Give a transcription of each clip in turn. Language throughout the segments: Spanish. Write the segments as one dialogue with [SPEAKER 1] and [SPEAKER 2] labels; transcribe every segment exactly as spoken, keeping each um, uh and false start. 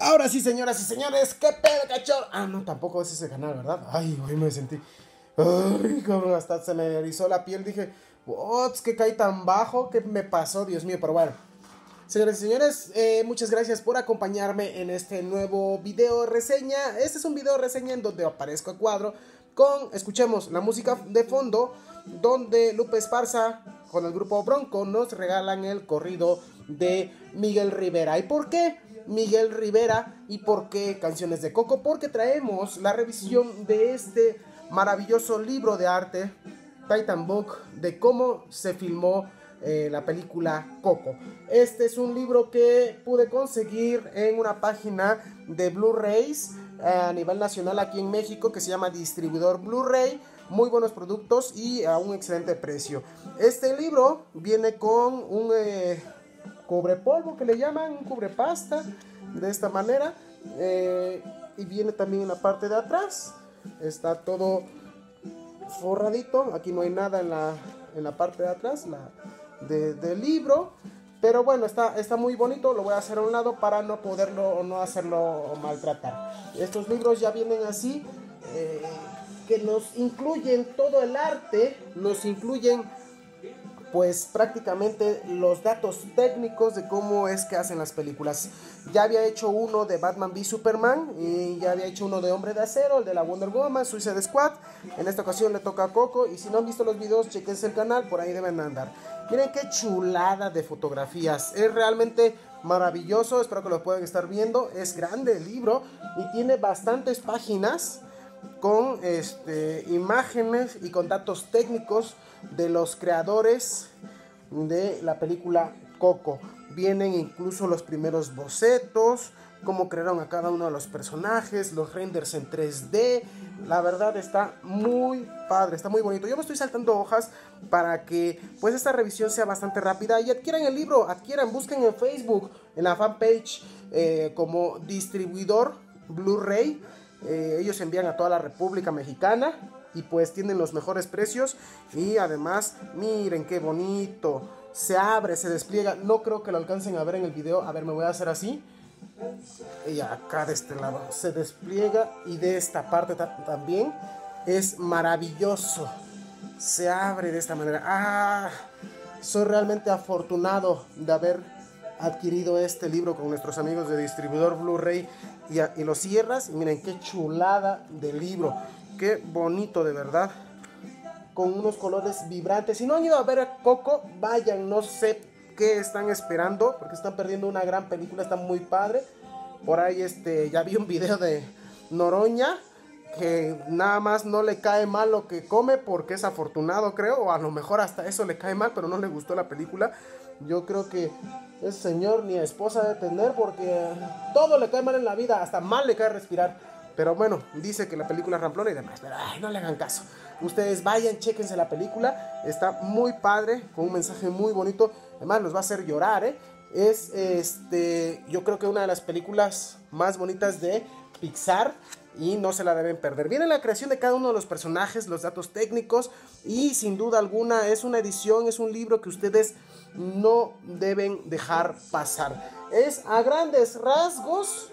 [SPEAKER 1] Ahora sí, señoras y señores, ¿qué pedo, cachorro? Ah, no, tampoco es ese canal, ¿verdad? Ay, hoy me sentí... Ay, cabrón, hasta se me erizó la piel. Dije, what, que caí tan bajo, ¿qué me pasó? Dios mío, pero bueno. Señoras y señores, eh, muchas gracias por acompañarme en este nuevo video reseña. Este es un video reseña en donde aparezco a cuadro con, escuchemos la música de fondo, donde Lupe Esparza con el grupo Bronco nos regalan el corrido de Miguel Rivera. ¿Y por qué Miguel Rivera y por qué Canciones de Coco? Porque traemos la revisión de este maravilloso libro de arte, Titan Book, de cómo se filmó Eh, la película Coco. Este es un libro que pude conseguir en una página de Blu-rays eh, a nivel nacional aquí en México, que se llama Distribuidor Blu-ray. Muy buenos productos y a un excelente precio. Este libro viene con un eh, cubrepolvo que le llaman, un cubrepasta, de esta manera, eh, y viene también en la parte de atrás. Está todo forradito. Aquí no hay nada en la, en la parte de atrás la, de, del libro, pero bueno, está, está muy bonito. Lo voy a hacer a un lado para no poderlo o no hacerlo maltratar. Estos libros ya vienen así, eh, que nos incluyen todo el arte, nos incluyen pues prácticamente los datos técnicos de cómo es que hacen las películas. Ya había hecho uno de Batman v Superman y ya había hecho uno de Hombre de Acero, el de la Wonder Woman, Suicide Squad. En esta ocasión le toca a Coco, y si no han visto los videos, chequense el canal, por ahí deben andar. Miren qué chulada de fotografías, es realmente maravilloso, espero que lo puedan estar viendo. Es grande el libro y tiene bastantes páginas con este, imágenes y con datos técnicos de los creadores de la película Coco. Vienen incluso los primeros bocetos, cómo crearon a cada uno de los personajes, los renders en tres D. La verdad está muy padre, está muy bonito. Yo me estoy saltando hojas para que pues esta revisión sea bastante rápida. Y adquieran el libro, adquieran, busquen en Facebook, en la fanpage eh, como Distribuidor Blu-ray. Eh, ellos envían a toda la República Mexicana y pues tienen los mejores precios. Y además, miren qué bonito, se abre, se despliega. No creo que lo alcancen a ver en el video. A ver, me voy a hacer así. Y acá de este lado se despliega, y de esta parte también. Es maravilloso, se abre de esta manera. Ah, soy realmente afortunado de haber adquirido este libro con nuestros amigos de Distribuidor Blu-ray. Y, y lo cierras y miren qué chulada de libro, qué bonito de verdad, con unos colores vibrantes. Si no han ido a ver a Coco, vayan, no sé qué están esperando, porque están perdiendo una gran película, está muy padre. Por ahí este, ya vi un video de Noroña, que nada más no le cae mal lo que come porque es afortunado, creo, o a lo mejor hasta eso le cae mal, pero no le gustó la película. Yo creo que ese señor ni esposa debe tener, porque todo le cae mal en la vida, hasta mal le cae respirar. Pero bueno, dice que la película es ramplona y demás, pero ay, no le hagan caso. Ustedes vayan, chéquense la película, está muy padre, con un mensaje muy bonito. Además los va a hacer llorar, ¿eh? Es, este, yo creo que una de las películas más bonitas de Pixar, y no se la deben perder. Viene la creación de cada uno de los personajes, los datos técnicos, y sin duda alguna es una edición, es un libro que ustedes no deben dejar pasar. Es a grandes rasgos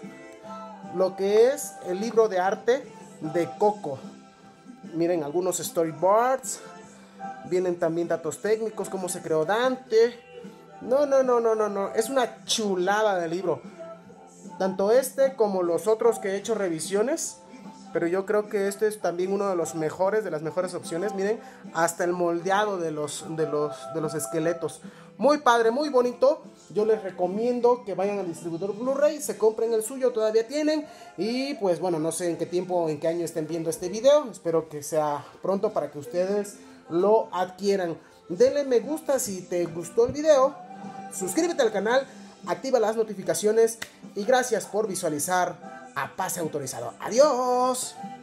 [SPEAKER 1] lo que es el libro de arte de Coco. Miren algunos storyboards, vienen también datos técnicos, cómo se creó Dante. No, no, no, no, no, no, es una chulada de libro. Tanto este como los otros que he hecho revisiones, pero yo creo que este es también uno de los mejores, de las mejores opciones. Miren, hasta el moldeado de los, de los, de los esqueletos. Muy padre, muy bonito. Yo les recomiendo que vayan al Distribuidor Blu-ray, se compren el suyo, todavía tienen. Y pues bueno, no sé en qué tiempo, en qué año estén viendo este video. Espero que sea pronto para que ustedes lo adquieran. Denle me gusta si te gustó el video. Suscríbete al canal, activa las notificaciones y gracias por visualizar a Pase Autorizado. ¡Adiós!